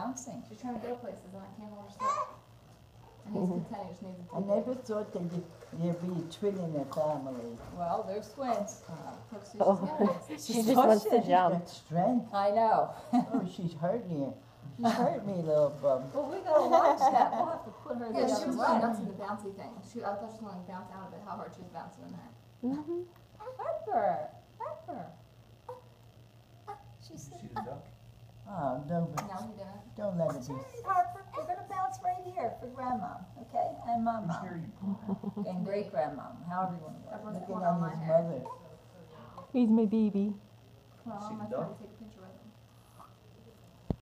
bouncing. She's trying to go places and I can't hold her still. And he's content, he just needs I a never thought there'd be a twin in the family. Well, there's twins. Hope Susie's Oh. good. She just wants to She's jump. got strength. I know. Oh, she's hurt me. She's hurt me, little bum. Well, we gotta watch that. We'll have to put her Yeah, there. she was going nuts in the bouncy thing. I thought she was going to bounce out of it, how hard she was bouncing in there. Mhm. Harper. Harper. She said, She's a duck. Oh, No, he didn't. don't let it that's be. right, Harper. We're gonna bounce right here for grandma, okay? And Who's mama. here you? And great grandma, however you wanna go. Everyone's Looking pulling on at my his hair. mother. He's my baby. Well, See my the friend dog? take